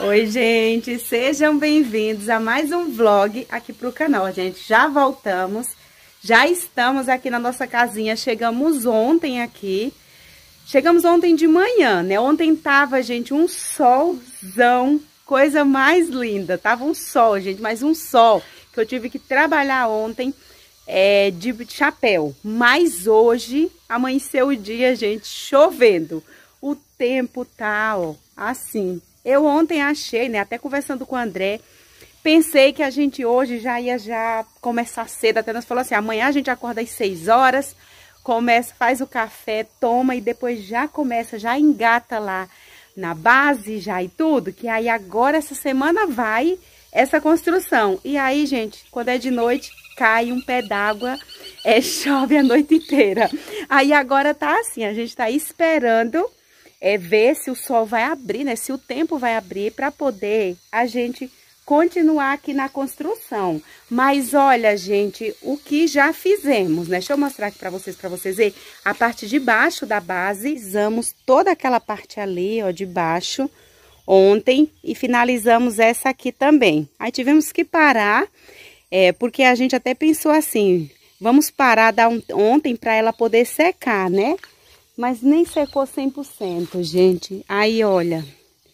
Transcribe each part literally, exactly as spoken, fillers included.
Oi, gente, sejam bem-vindos a mais um vlog aqui pro canal, gente. Já voltamos, já estamos aqui na nossa casinha, chegamos ontem aqui, chegamos ontem de manhã, né? Ontem tava, gente, um solzão, coisa mais linda, tava um sol, gente, mas um sol, que eu tive que trabalhar ontem é, de chapéu, mas hoje amanheceu o dia, gente, chovendo, o tempo tá, ó, assim. Eu ontem achei, né, até conversando com o André, pensei que a gente hoje já ia já começar cedo, até nós falamos assim, amanhã a gente acorda às seis horas, começa, faz o café, toma e depois já começa, já engata lá na base já e tudo, que aí agora essa semana vai essa construção. E aí, gente, quando é de noite, cai um pé d'água, é, chove a noite inteira. Aí agora tá assim, a gente tá esperando... É ver se o sol vai abrir, né? Se o tempo vai abrir para poder a gente continuar aqui na construção. Mas olha, gente, o que já fizemos, né? Deixa eu mostrar aqui para vocês, para vocês verem. A parte de baixo da base, fizemos toda aquela parte ali, ó, de baixo, ontem. E finalizamos essa aqui também. Aí tivemos que parar, é, porque a gente até pensou assim, vamos parar dar um, ontem para ela poder secar, né? Mas nem secou cem por cento, gente. Aí, olha,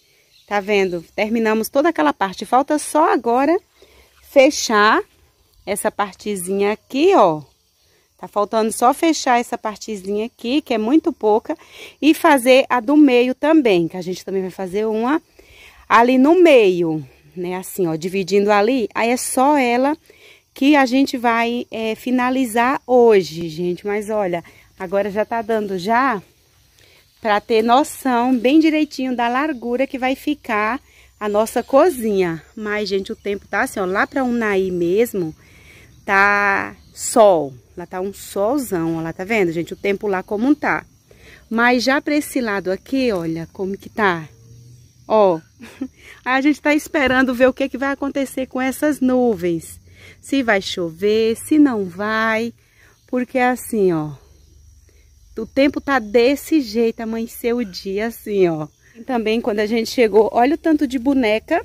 tá vendo? Terminamos toda aquela parte. Falta só agora fechar essa partezinha aqui, ó. Tá faltando só fechar essa partezinha aqui, que é muito pouca. E fazer a do meio também, que a gente também vai fazer uma ali no meio, né? Assim, ó, dividindo ali. Aí é só ela que a gente vai é, finalizar hoje, gente. Mas, olha... Agora já tá dando já para ter noção bem direitinho da largura que vai ficar a nossa cozinha. Mas, gente, o tempo tá assim, ó, lá para Unai mesmo, tá sol. Lá tá um solzão, ó, lá tá vendo, gente, o tempo lá como tá. Mas já para esse lado aqui, olha como que tá. Ó, a gente tá esperando ver o que que vai acontecer com essas nuvens. Se vai chover, se não vai, porque assim, ó. O tempo tá desse jeito, amanheceu o dia assim, ó. E também quando a gente chegou, olha o tanto de boneca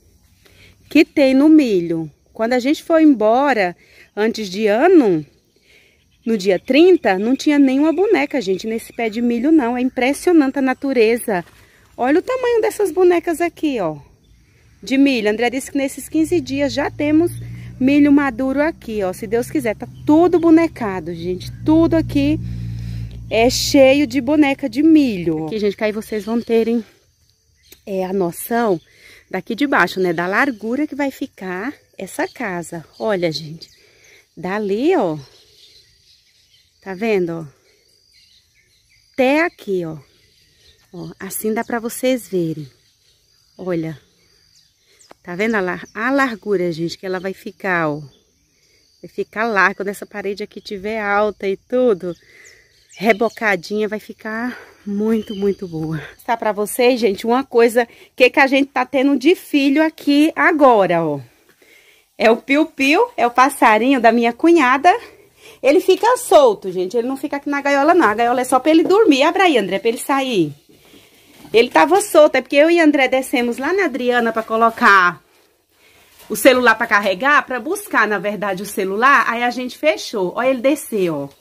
que tem no milho. Quando a gente foi embora, antes de ano, no dia trinta, não tinha nenhuma boneca, gente, nesse pé de milho não. É impressionante a natureza. Olha o tamanho dessas bonecas aqui, ó, de milho. André disse que nesses quinze dias já temos milho maduro aqui, ó. Se Deus quiser, tá tudo bonecado, gente, tudo aqui. É cheio de boneca de milho. Aqui, gente, que aí vocês vão terem é, a noção daqui de baixo, né? Da largura que vai ficar essa casa. Olha, gente. Dali, ó. Tá vendo, ó? Até aqui, ó. Ó, assim dá pra vocês verem. Olha. Tá vendo a, lar a largura, gente, que ela vai ficar, ó. Vai ficar lá. Quando essa parede aqui tiver alta e tudo... rebocadinha, vai ficar muito, muito boa. Tá pra vocês, gente, uma coisa que, que a gente tá tendo de filho aqui agora, ó. É o piu-piu, é o passarinho da minha cunhada. Ele fica solto, gente, ele não fica aqui na gaiola, não. A gaiola é só pra ele dormir. Abre aí, André, pra ele sair. Ele tava solto, é porque eu e André descemos lá na Adriana pra colocar o celular pra carregar, pra buscar, na verdade, o celular. Aí a gente fechou. Olha, ele desceu, ó.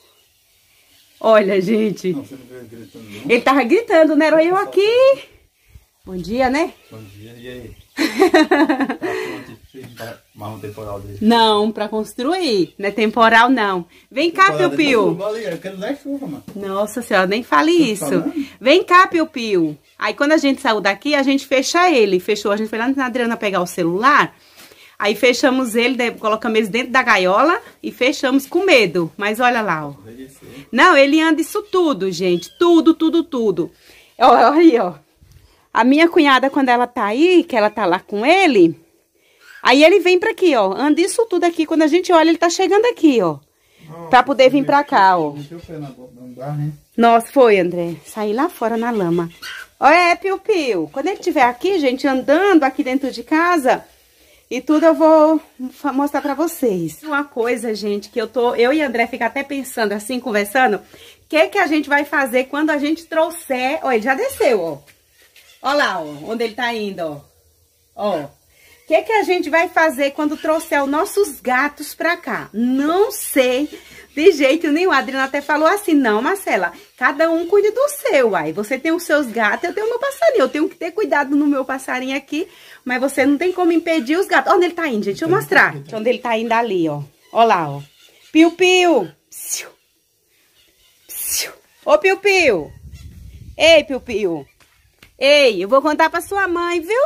Olha, gente. Não, você não veio gritando, não? Ele tava gritando, né? Era eu aqui. Bom dia, né? Bom dia, e aí? Tá pronto para mais um temporal dele? Não, pra construir. Não é temporal, não. Vem cá, Piu Piu. Nossa senhora, nem fale isso. Vem cá, Piu Piu. Aí quando a gente saiu daqui, a gente fecha ele. Fechou, a gente foi lá na Adriana pegar o celular. Aí fechamos ele, colocamos ele dentro da gaiola e fechamos com medo. Mas olha lá, ó. Não, ele anda isso tudo, gente. Tudo, tudo, tudo. Olha aí, ó. A minha cunhada, quando ela tá aí, que ela tá lá com ele, aí ele vem pra aqui, ó. Anda isso tudo aqui. Quando a gente olha, ele tá chegando aqui, ó. Pra poder vir pra cá, ó. Nossa, foi, André. Saí lá fora na lama. Olha, é, Piu Piu. Quando ele estiver aqui, gente, andando aqui dentro de casa... E tudo eu vou mostrar pra vocês. Uma coisa, gente, que eu tô... Eu e André ficam até pensando assim, conversando. O que que a gente vai fazer quando a gente trouxer... Ó, ele já desceu, ó. Ó lá, ó, onde ele tá indo, ó. Ó, o que que a gente vai fazer quando trouxer os nossos gatos pra cá? Não sei de jeito nenhum. A Adriana até falou assim, não, Marcela, cada um cuide do seu. Aí você tem os seus gatos, eu tenho o meu passarinho. Eu tenho que ter cuidado no meu passarinho aqui, mas você não tem como impedir os gatos. Onde ele tá indo, gente? Deixa eu mostrar. Onde ele tá indo ali, ó. Ó lá, ó. Piu, piu. Psiu. Psiu. Ô, piu, piu. Ei, piu, piu. Ei, eu vou contar pra sua mãe, viu?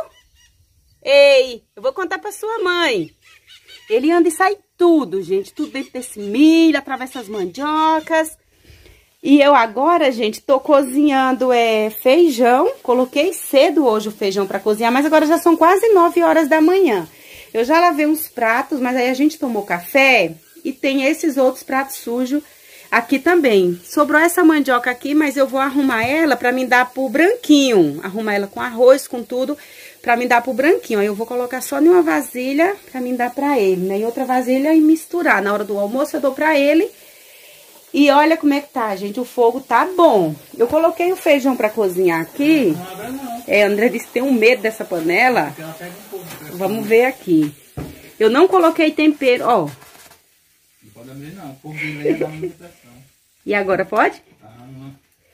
Ei, eu vou contar pra sua mãe. Ele anda e sai tudo, gente. Tudo dentro desse milho, atravessa as mandiocas. E eu agora, gente, tô cozinhando é, feijão. Coloquei cedo hoje o feijão pra cozinhar, mas agora já são quase nove horas da manhã. Eu já lavei uns pratos, mas aí a gente tomou café e tem esses outros pratos sujos aqui também. Sobrou essa mandioca aqui, mas eu vou arrumar ela pra me dar pro branquinho. Arrumar ela com arroz, com tudo, pra me dar pro branquinho. Aí eu vou colocar só em uma vasilha pra me dar pra ele, né? E outra vasilha e misturar. Na hora do almoço eu dou pra ele. E olha como é que tá, gente. O fogo tá bom. Eu coloquei o feijão pra cozinhar aqui. Não abre não. É, André disse que tem um medo dessa panela. Ela pega um pouco, vamos ver aqui. Eu não coloquei tempero, ó. Não pode abrir não. O fogo de lenha dá muita pressão. E agora pode? Ah, não.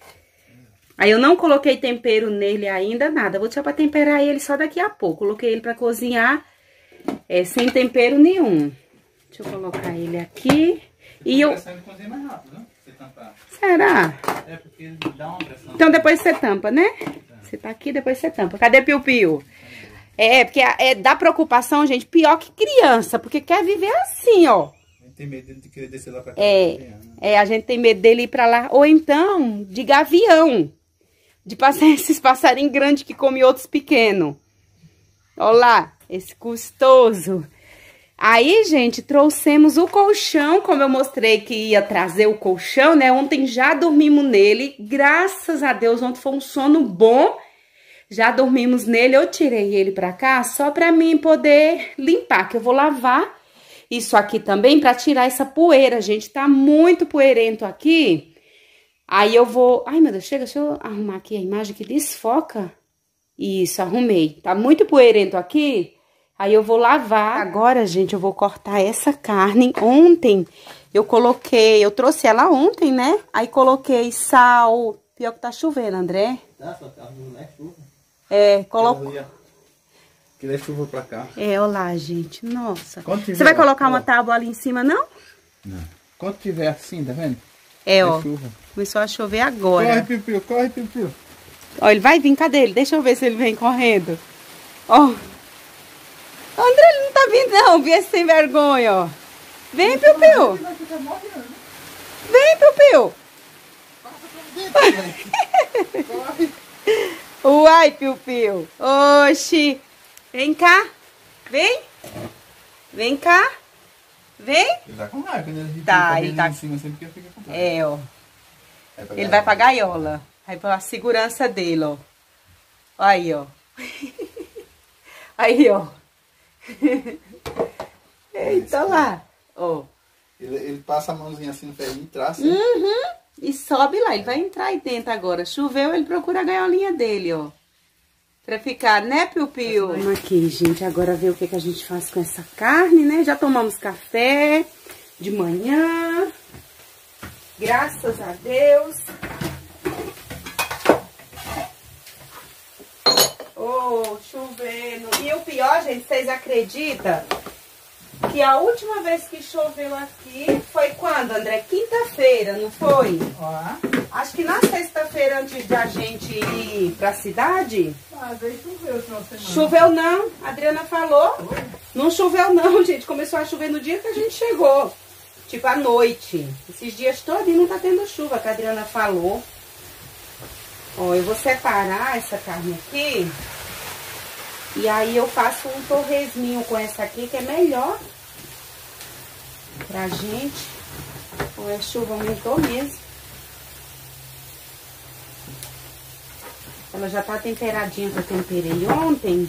Aí eu não coloquei tempero nele ainda, nada. Vou deixar pra temperar ele só daqui a pouco. Coloquei ele pra cozinhar é, sem tempero nenhum. Deixa eu colocar ele aqui. E eu... cozinha mais rápido, né? Você tampar. Será? É, porque ele dá uma pressão. Então depois você tampa, né? Você tá aqui, depois você tampa. Cadê Piu Piu? É, porque é, dá preocupação, gente, pior que criança. Porque quer viver assim, ó. A gente tem medo dele de querer descer lá pra cá. É, pra cozinhar, né? É, a gente tem medo dele ir pra lá. Ou então, de gavião. De passar esses passarinhos grandes que comem outros pequenos. Olha lá, esse custoso. Aí, gente, trouxemos o colchão, como eu mostrei que ia trazer o colchão, né? Ontem já dormimos nele, graças a Deus, ontem foi um sono bom. Já dormimos nele, eu tirei ele pra cá só pra mim poder limpar, que eu vou lavar isso aqui também pra tirar essa poeira, gente. Tá muito poeirento aqui. Aí eu vou... Ai, meu Deus, chega, deixa eu arrumar aqui a imagem que desfoca. Isso, arrumei. Tá muito poeirento aqui. Aí eu vou lavar. Agora, gente, eu vou cortar essa carne. Ontem eu coloquei... Eu trouxe ela ontem, né? Aí coloquei sal... Pior que tá chovendo, André. Tá, só tá não é chuva. É, coloco... Que é chuva pra cá. É, olha lá, gente. Nossa. Tiver, você vai colocar ó, uma tábua ali em cima, não? Não. Quando tiver assim, tá vendo? É, é ó. Chuva. Começou a chover agora. Corre, Piu Piu, corre, Piu Piu. Ó, ele vai vir, cadê ele? Deixa eu ver se ele vem correndo. Ó. André, ele não tá vindo não, vi esse sem vergonha, ó. Vem, Piu Piu. Vem, Piu Piu. Uai, Piu Piu. Oxi. Vem cá. Vem. Vem cá. Vem. Ele tá com raiva, né? Ele tá, ele tá em cima sempre que fica com raiva. É, ó. Ele vai pra gaiola. Aí pra segurança dele, ó. Aí, ó. Aí, ó. Eita lá. Ó. Ele, ele passa a mãozinha assim no ferrinho e traça. Uhum. E sobe lá. Ele vai entrar aí dentro agora. Choveu, ele procura a gaiolinha dele, ó. Pra ficar, né, Piu Piu? Vamos aqui, gente. Agora ver o que, que a gente faz com essa carne, né? Já tomamos café de manhã. Graças a Deus. Oh, chovendo. E o pior, gente, vocês acreditam que a última vez que choveu aqui foi quando, André? Quinta-feira, não foi? Ah. Acho que na sexta-feira, antes da gente ir pra cidade. Ah, veio choveu essa semana. Choveu não, a Adriana falou. Foi? Não choveu não, gente. Começou a chover no dia que a gente chegou. Tipo, à noite. Esses dias todos não tá tendo chuva, que a Adriana falou. Ó, eu vou separar essa carne aqui. E aí eu faço um torresminho com essa aqui, que é melhor pra gente. Ó, a chuva aumentou mesmo. Ela já tá temperadinha, que eu temperei ontem.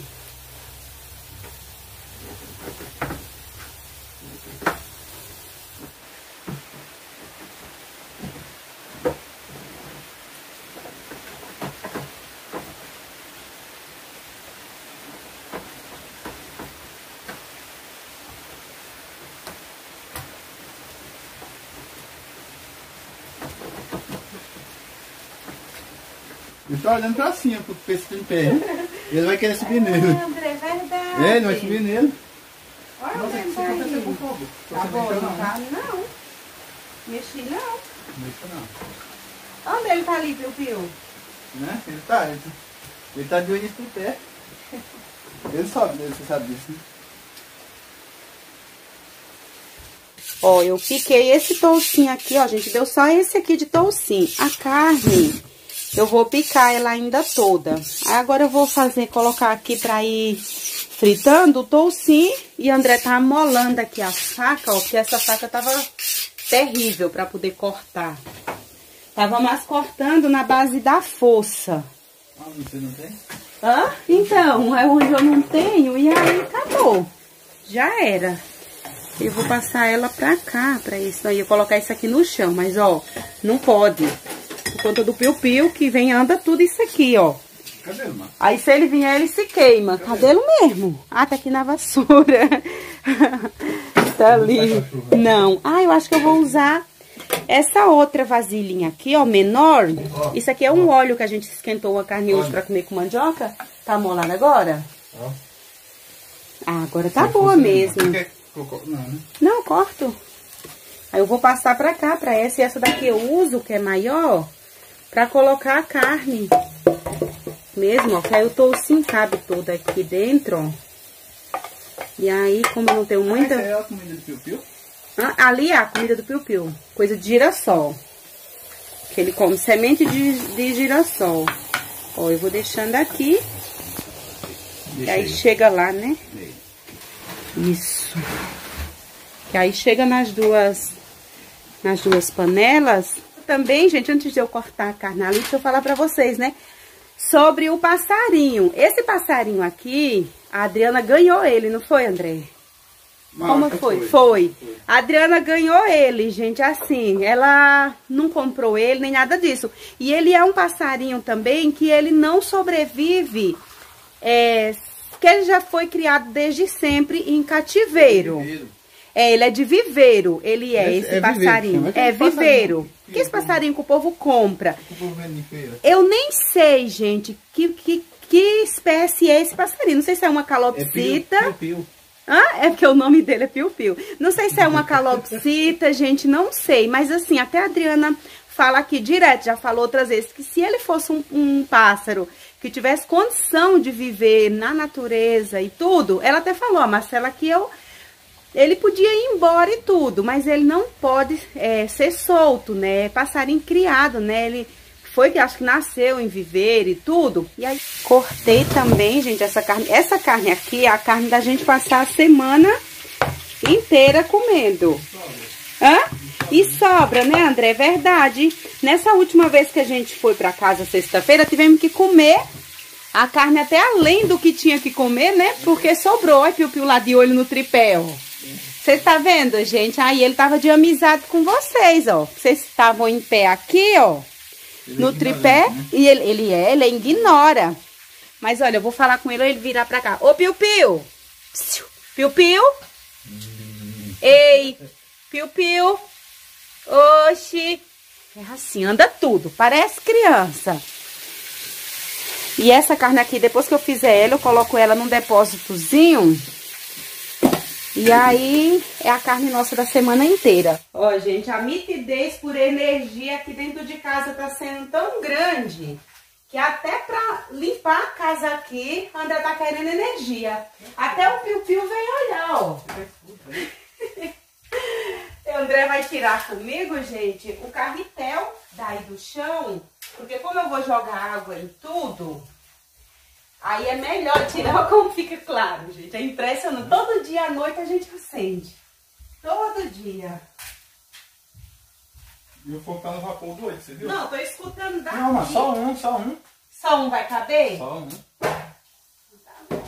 Ele tá olhando pra cima, pro peixe em pé. Ele vai querer subir nele. Ah, André, é verdade. É, ele vai subir nele. Olha Nossa, onde ele isso tá aconteceu indo. com o fogo. Tá bom, não tá? Não. Mexi não. Não mexa não. Onde ele tá ali, Piu Piu? Né? Ele tá, ele, ele tá de olho em pé. Ele sobe, você sabe disso, né? Ó, eu piquei esse toucinho aqui, ó, gente, deu só esse aqui de toucinho. A carne, eu vou picar ela ainda toda. Aí agora eu vou fazer, colocar aqui pra ir fritando o toucinho. E a André tá amolando aqui a faca, ó, porque essa faca tava terrível pra poder cortar. Tava mais cortando na base da força. Ah, você não tem? Hã? Então, é onde eu não tenho e aí acabou. Já era. Eu vou passar ela pra cá, pra isso aí. Eu colocar isso aqui no chão, mas ó, não pode. Por conta do piu-piu que vem, anda tudo isso aqui, ó. Cadê ele, mano? Aí se ele vier, ele se queima. Cadê ele mesmo? Ah, tá aqui na vassoura. Tá ali. Não. Ah, eu acho que eu vou usar essa outra vasilhinha aqui, ó, menor. Isso aqui é um óleo que a gente esquentou a carne hoje pra comer com mandioca. Tá molada agora? Ah, agora tá boa mesmo. Não, né? Não, eu corto. Aí eu vou passar pra cá, pra essa. E essa daqui eu uso, que é maior, pra colocar a carne. Mesmo, ó. Que aí o toucinho cabe todo aqui dentro, ó. E aí, como eu não tenho muita... Ah, essa é a comida do piu-piu? Ah, ali é a comida do piu-piu. Coisa de girassol. Que ele come semente de, de girassol. Ó, eu vou deixando aqui. Deixa e aí, aí chega lá, né? Aí. Isso. Que aí chega nas duas, nas duas panelas. Também, gente, antes de eu cortar a carne ali, deixa eu falar pra vocês, né? Sobre o passarinho. Esse passarinho aqui, a Adriana ganhou ele, não foi, André? Como foi? Foi? Foi. A Adriana ganhou ele, gente, assim, ela não comprou ele, nem nada disso. E ele é um passarinho também que ele não sobrevive, é, que ele já foi criado desde sempre em cativeiro. Viveiro. É, ele é de viveiro, ele é, é esse é passarinho. Viveiro, é viveiro. Que esse passarinho que o povo compra. Que o povo vende em feira. Eu nem sei, gente, que, que, que espécie é esse passarinho. Não sei se é uma calopsita. É piu-piu. Ah, é porque o nome dele é piu-piu. Não sei se é uma calopsita, gente, não sei. Mas assim, até a Adriana fala aqui direto, já falou outras vezes, que se ele fosse um, um pássaro que tivesse condição de viver na natureza e tudo, ela até falou, a Marcela, que eu... Ele podia ir embora e tudo, mas ele não pode é, ser solto, né? Passarinho criado, né? Ele foi que acho que nasceu em viveiro e tudo. E aí cortei também, gente, essa carne. Essa carne aqui é a carne da gente passar a semana inteira comendo. Hã? E sobra, né, André? É verdade. Nessa última vez que a gente foi pra casa sexta-feira, tivemos que comer a carne até além do que tinha que comer, né? Porque sobrou. Olha, Piu-Piu lá de olho no tripé, ó. Vocês tá vendo, gente? Aí ele tava de amizade com vocês, ó. Vocês estavam em pé aqui, ó. Ele no é tripé. Né? E ele, ele é, ele ignora. Mas olha, eu vou falar com ele, ele virar pra cá. Ô, Piu-Piu! Piu-Piu! Hum. Ei! Piu-Piu! Oxi! É assim, anda tudo. Parece criança. E essa carne aqui, depois que eu fizer ela, eu coloco ela num depósitozinho. E aí, é a carne nossa da semana inteira. Ó, gente, a nitidez por energia aqui dentro de casa tá sendo tão grande que até pra limpar a casa aqui, André tá querendo energia. Até o Piu-Piu vem olhar, ó. O André vai tirar comigo, gente, o carretel daí do chão. Porque como eu vou jogar água em tudo... Aí é melhor tirar como fica claro, gente. É impressionante. Todo dia à noite a gente acende. Todo dia. E o fogo tá no vapor doido, você viu? Não, tô escutando daqui. Não, mas só um, só um. Só um vai caber? Só um. Tá bom.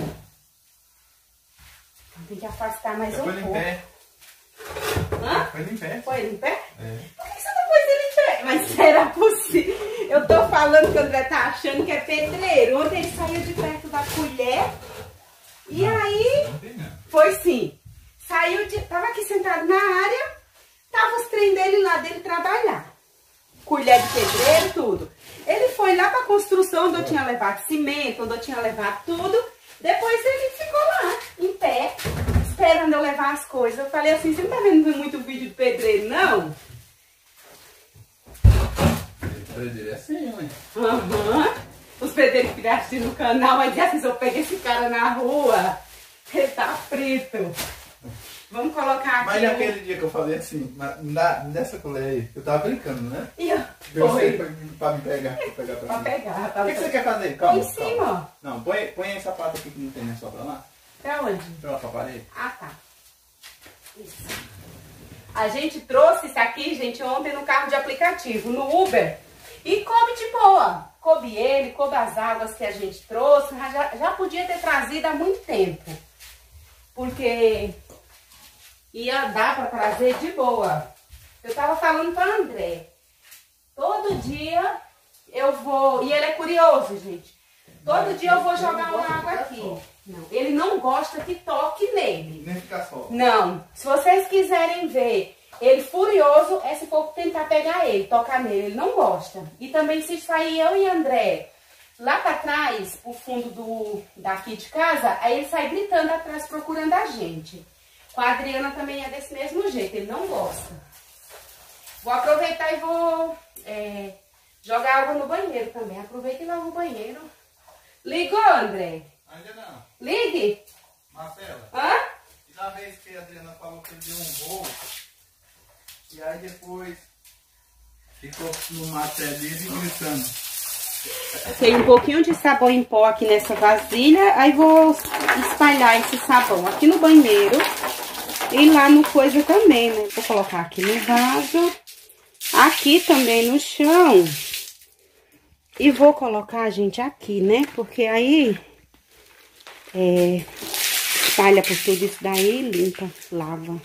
Tem que afastar mais um pouco. Põe em pé. Hã? Põe em pé. Põe em pé? É. Por que você não pôs ele em pé? Mas será possível? Eu tô falando que o André tá achando que é pedreiro. Ontem ele saiu de perto da colher. E não, aí... Não tem, não. Foi sim. Saiu de... Tava aqui sentado na área. Tava os trem dele lá, dele trabalhar. Colher de pedreiro, tudo. Ele foi lá pra construção, onde eu tinha levado cimento, onde eu tinha levado tudo. Depois ele ficou lá, em pé, esperando eu levar as coisas. Eu falei assim, você não tá vendo muito vídeo de pedreiro, não? Pedreiro é assim, mãe. Aham. Uhum. Os pedreiros que assistem no canal, mas já se eu pego esse cara na rua, ele tá frito. Vamos colocar aqui. Mas naquele um... dia que eu falei assim, na, nessa colher aí, eu tava brincando, né? E eu, eu sei pra, pra me pegar, pra pegar pra, pra mim. pegar. Pra o que, que você quer fazer? Calma, põe em cima, calma. Não, põe, põe esse sapato aqui que não tem, né? Só pra lá. Pra onde? Pra lá, pra parede. Ah, tá. Isso. A gente trouxe isso aqui, gente, ontem no carro de aplicativo, no Uber. E coube de boa. Coube ele, coube as águas que a gente trouxe. Já, já podia ter trazido há muito tempo. Porque ia dar pra trazer de boa. Eu tava falando pra André. Todo dia eu vou... E ele é curioso, gente. Todo dia eu vou jogar uma água aqui. Não, ele não gosta que toque nele. Nem ficar só. Não. Se vocês quiserem ver ele furioso, é se for tentar pegar ele, tocar nele. Ele não gosta. E também se sair eu e André lá pra trás, pro fundo do, daqui de casa, aí ele sai gritando atrás procurando a gente. Com a Adriana também é desse mesmo jeito, ele não gosta. Vou aproveitar e vou é, jogar água no banheiro também. Aproveita e lava o banheiro. Ligou, André? Ainda não. Ligue. Marcela. Hã? E na vez que a Adriana falou que ele deu um voo, e aí depois ficou no mato dele gritando. Tem um pouquinho de sabão em pó aqui nessa vasilha, aí vou espalhar esse sabão aqui no banheiro e lá no coisa também, né? Vou colocar aqui no vaso, aqui também no chão e vou colocar, gente, aqui, né? Porque aí é, espalha por tudo isso daí, limpa, lava.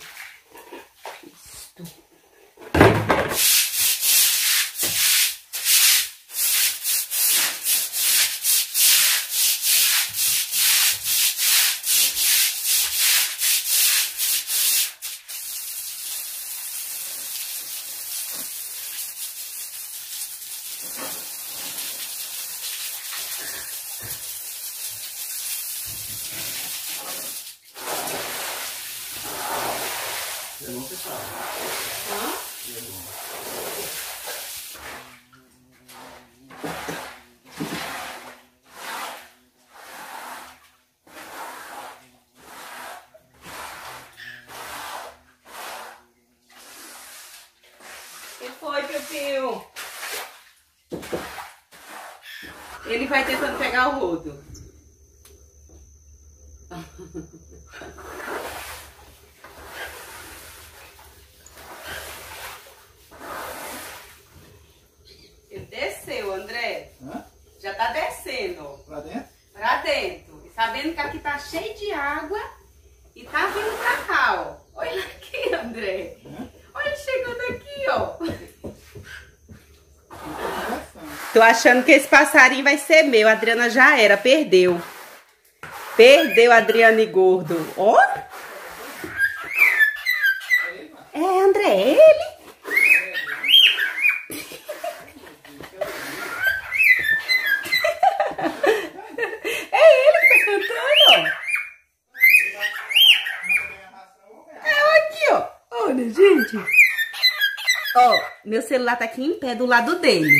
É bom fechar. Hã? É bom. O que foi, Piu-Piu? Ele vai tentando pegar o rodo. Ele desceu, André. Hã? Já tá descendo. Pra dentro? Pra dentro. E sabendo que aqui tá cheio de água e tá vindo pra cá, ó. Olha aqui, André. Hã? Olha ele chegando aqui, ó. Tô Tô achando que esse passarinho vai ser meu. A Adriana já era, perdeu. Perdeu, Adriana e gordo. Ó. É, André, é ele. É ele que tá cantando, ó. É aqui, ó. Olha, gente. Ó, meu celular tá aqui em pé do lado dele.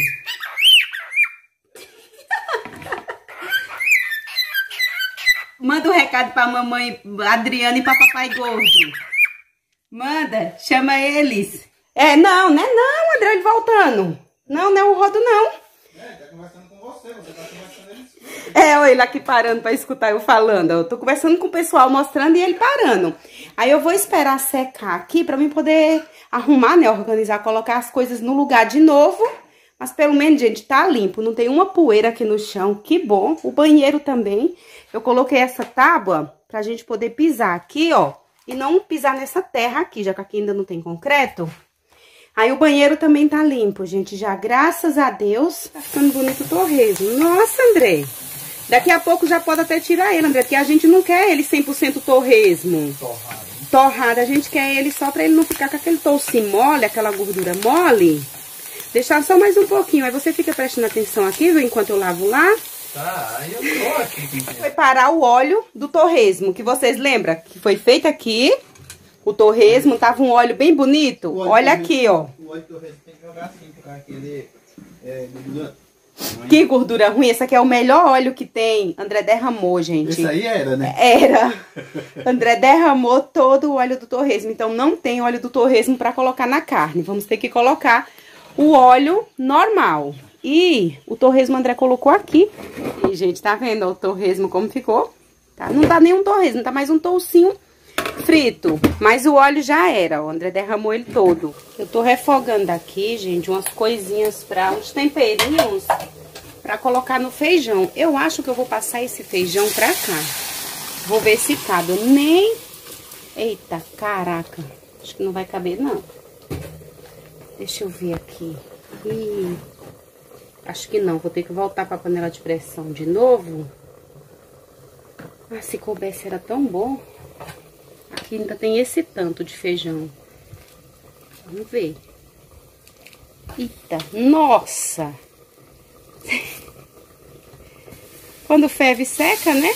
Manda um recado pra mamãe Adriana e pra papai gordo. Manda, chama eles. É, não, né? Não, André, ele voltando. Não, não é o rodo, não. É, ele tá conversando com você, você tá conversando ele. É, ó, ele aqui parando pra escutar eu falando. Eu tô conversando com o pessoal, mostrando e ele parando. Aí eu vou esperar secar aqui pra mim poder arrumar, né? Organizar, colocar as coisas no lugar de novo. Mas pelo menos, gente, tá limpo. Não tem uma poeira aqui no chão. Que bom. O banheiro também. Eu coloquei essa tábua pra gente poder pisar aqui, ó. E não pisar nessa terra aqui, já que aqui ainda não tem concreto. Aí o banheiro também tá limpo, gente. Já, graças a Deus, tá ficando bonito o torresmo. Nossa, André. Daqui a pouco já pode até tirar ele, André. Porque a gente não quer ele cem por cento torresmo. Torrado. Torrado. A gente quer ele só pra ele não ficar com aquele toucinho mole, aquela gordura mole. Deixar só mais um pouquinho. Aí você fica prestando atenção aqui, viu? Enquanto eu lavo lá. Tá, aí eu tô aqui. Preparar o óleo do torresmo, que vocês lembram que foi feito aqui. O torresmo tava um óleo bem bonito. Olha aqui, ó. O óleo do torresmo tem que jogar assim, pra aquele é, gordura. Que gordura ruim. Esse aqui é o melhor óleo que tem. André derramou, gente. Esse aí era, né? Era. André derramou todo o óleo do torresmo. Então não tem óleo do torresmo pra colocar na carne. Vamos ter que colocar o óleo normal. E o torresmo André colocou aqui. E, gente, tá vendo o torresmo como ficou? Tá? Não tá nem um torresmo, tá mais um toucinho frito. Mas o óleo já era, o André derramou ele todo. Eu tô refogando aqui, gente, umas coisinhas pra... uns temperinhos pra colocar no feijão. Eu acho que eu vou passar esse feijão pra cá. Vou ver se cabe. Eu nem... Eita, caraca. Acho que não vai caber, não. Deixa eu ver aqui. Ih... Acho que não, vou ter que voltar pra panela de pressão de novo. Ah, se coubesse era tão bom. Aqui ainda tem esse tanto de feijão. Vamos ver. Eita, nossa! Quando ferve, seca, né?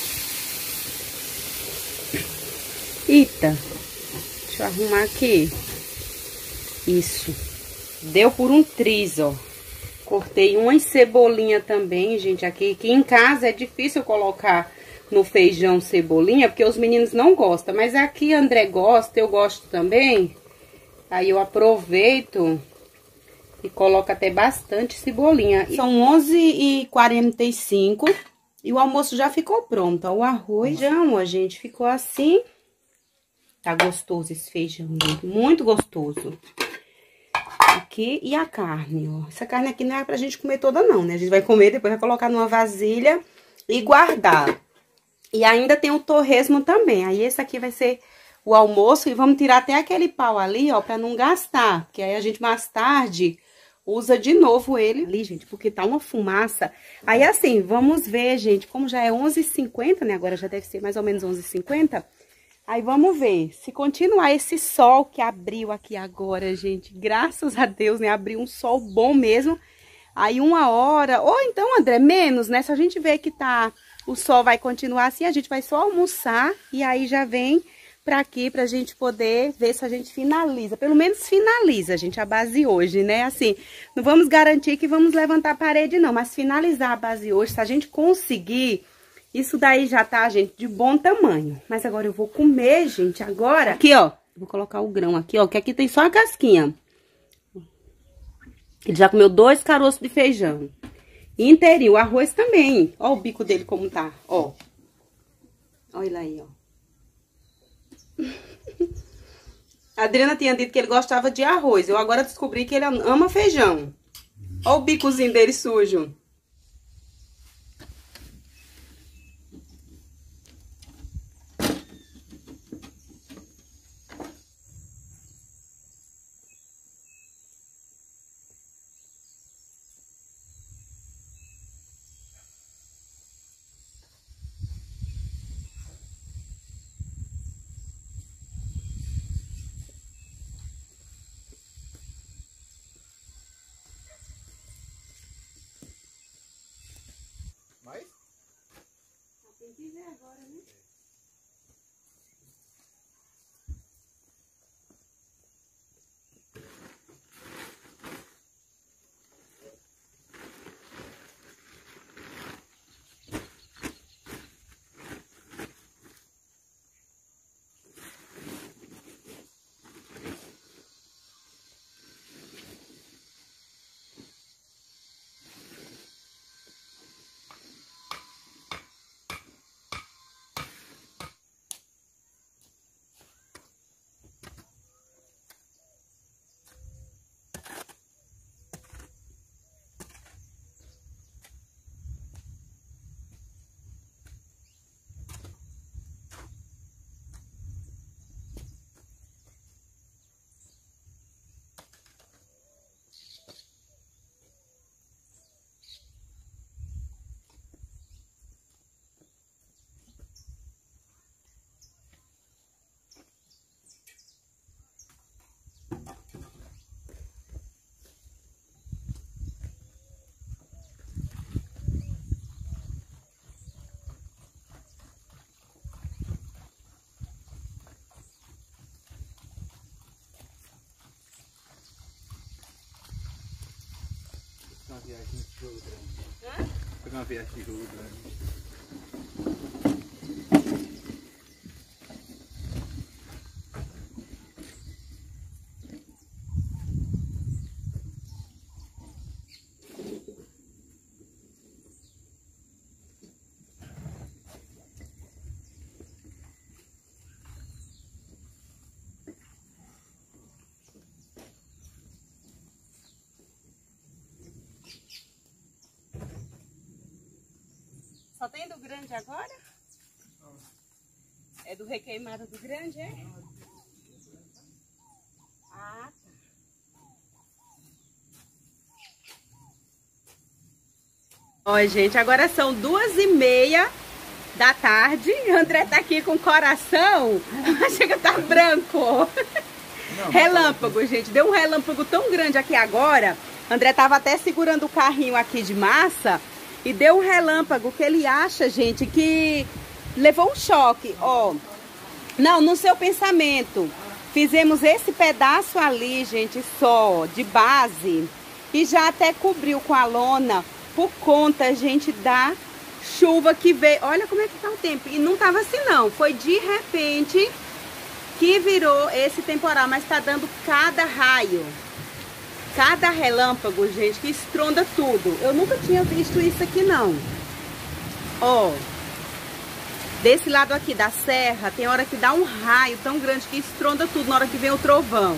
Eita! Deixa eu arrumar aqui. Isso. Deu por um triz, ó. Cortei uma cebolinha também, gente, aqui, aqui em casa é difícil colocar no feijão cebolinha, porque os meninos não gostam, mas aqui André gosta, eu gosto também, aí eu aproveito e coloco até bastante cebolinha. São onze e quarenta e cinco e o almoço já ficou pronto, ó, o arroz já, ó, gente, ficou assim, tá gostoso esse feijão, gente, muito gostoso. Aqui e a carne, ó. Essa carne aqui não é pra gente comer toda não, né? A gente vai comer, depois vai colocar numa vasilha e guardar. E ainda tem o torresmo também. Aí esse aqui vai ser o almoço e vamos tirar até aquele pau ali, ó, pra não gastar. Porque aí a gente mais tarde usa de novo ele ali, gente, porque tá uma fumaça. Aí assim, vamos ver, gente, como já é onze e cinquenta, né? Agora já deve ser mais ou menos onze e cinquenta. Aí vamos ver, se continuar esse sol que abriu aqui agora, gente, graças a Deus, né, abriu um sol bom mesmo, aí uma hora, ou então, André, menos, né, se a gente ver que tá, o sol vai continuar assim, a gente vai só almoçar e aí já vem pra aqui pra gente poder ver se a gente finaliza, pelo menos finaliza, gente, a base hoje, né, assim, não vamos garantir que vamos levantar a parede não, mas finalizar a base hoje, se a gente conseguir... Isso daí já tá, gente, de bom tamanho. Mas agora eu vou comer, gente, agora. Aqui, ó. Vou colocar o grão aqui, ó, que aqui tem só a casquinha. Ele já comeu dois caroços de feijão. Inteirinho, o arroz também. Ó o bico dele como tá, ó. Olha ele aí, ó. A Adriana tinha dito que ele gostava de arroz. Eu agora descobri que ele ama feijão. Ó o bicozinho dele sujo. viagem de tijolo grande. Hã? Pegar uma viagem de tijolo grande. Só tem do grande agora? É do requeimado do grande, é? Ah, tá. Ó, gente, agora são duas e meia da tarde. O André tá aqui com o coração. Chega, tá branco. Não, relâmpago, não. Gente. Deu um relâmpago tão grande aqui agora. O André tava até segurando o carrinho aqui de massa. E deu um relâmpago que ele acha, gente, que levou um choque, ó. Não, no seu pensamento. Fizemos esse pedaço ali, gente, só, de base. E já até cobriu com a lona por conta, gente, da chuva que veio. Olha como é que tá o tempo. E não tava assim, não. Foi de repente que virou esse temporal. Mas tá dando cada raio. Cada relâmpago, gente, que estronda tudo. Eu nunca tinha visto isso aqui, não. Ó. Desse lado aqui da serra, tem hora que dá um raio tão grande que estronda tudo na hora que vem o trovão.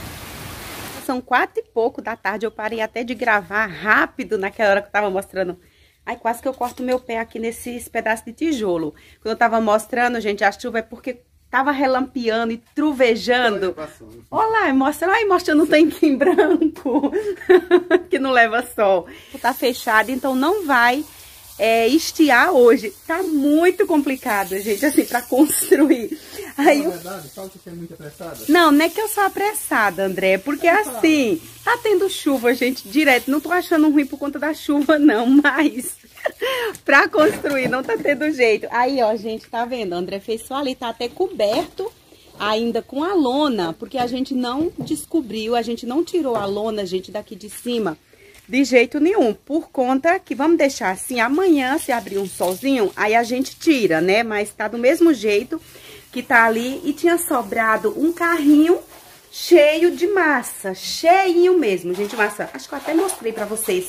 São quatro e pouco da tarde. Eu parei até de gravar rápido naquela hora que eu tava mostrando. Ai, quase que eu corto meu pé aqui nesses pedaços de tijolo. Quando eu tava mostrando, gente, a chuva é porque tava relampeando e truvejando. Olha lá, mostrando, ai, mostrando um tanquinho branco que não leva sol. Tá fechado, então não vai é, estiar hoje. Tá muito complicado, gente, assim, pra construir. Aí, não, é verdade, fala que você é muito apressada. Não, não é que eu sou apressada, André, porque é assim, tá tendo chuva, gente, direto. Não tô achando ruim por conta da chuva, não, mas pra construir não tá tendo jeito. Aí, ó, gente, tá vendo? O André fez só ali, tá até coberto ainda com a lona, porque a gente não descobriu, a gente não tirou a lona, gente, daqui de cima de jeito nenhum, por conta que vamos deixar assim, amanhã se abrir um solzinho, aí a gente tira, né? Mas tá do mesmo jeito que tá ali e tinha sobrado um carrinho cheio de massa, cheinho mesmo, gente, massa. Acho que eu até mostrei pra vocês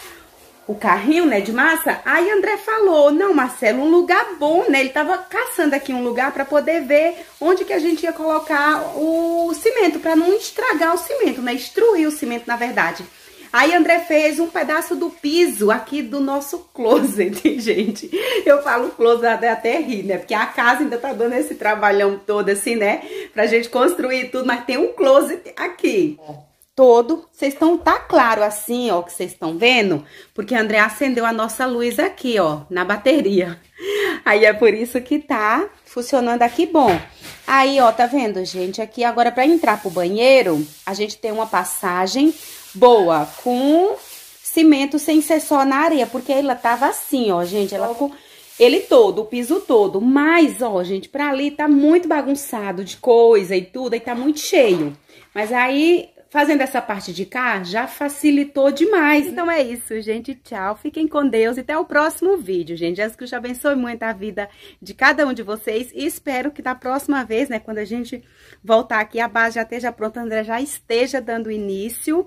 o carrinho, né, de massa. Aí André falou, não, Marcelo, um lugar bom, né? Ele tava caçando aqui um lugar pra poder ver onde que a gente ia colocar o cimento, pra não estragar o cimento, né? Destruir o cimento, na verdade. Aí André fez um pedaço do piso aqui do nosso closet, gente. Eu falo closet até rir, né? Porque a casa ainda tá dando esse trabalhão todo assim, né? Pra gente construir tudo, mas tem um closet aqui. Todo, vocês estão, tá claro assim, ó, que vocês estão vendo? Porque André acendeu a nossa luz aqui, ó, na bateria. Aí é por isso que tá funcionando aqui bom. Aí, ó, tá vendo, gente? Aqui agora pra entrar pro banheiro, a gente tem uma passagem boa, com cimento sem ser só na areia, porque ela tava assim, ó, gente, ela com ele todo, o piso todo, mas, ó, gente, pra ali tá muito bagunçado de coisa e tudo, aí tá muito cheio. Mas aí, fazendo essa parte de cá, já facilitou demais. Então é isso, gente, tchau, fiquem com Deus e até o próximo vídeo, gente. Jesus Cristo abençoe muito a vida de cada um de vocês e espero que da próxima vez, né, quando a gente voltar aqui, a base já esteja pronta, a André já esteja dando início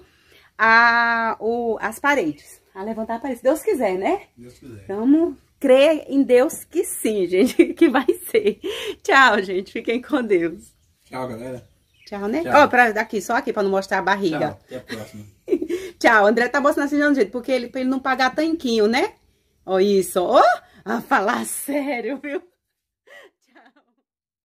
a o, as paredes, a levantar a parede, se Deus quiser, né? Deus quiser. Vamos crer em Deus que sim, gente, que vai ser. Tchau, gente, fiquem com Deus. Tchau, galera. Tchau, né? Ó, pra aqui, só aqui, pra não mostrar a barriga. Tchau, até a próxima. Tchau, André tá mostrando assim de um jeito, porque ele, pra ele não pagar tanquinho, né? Ó, isso, ó, a falar sério, viu?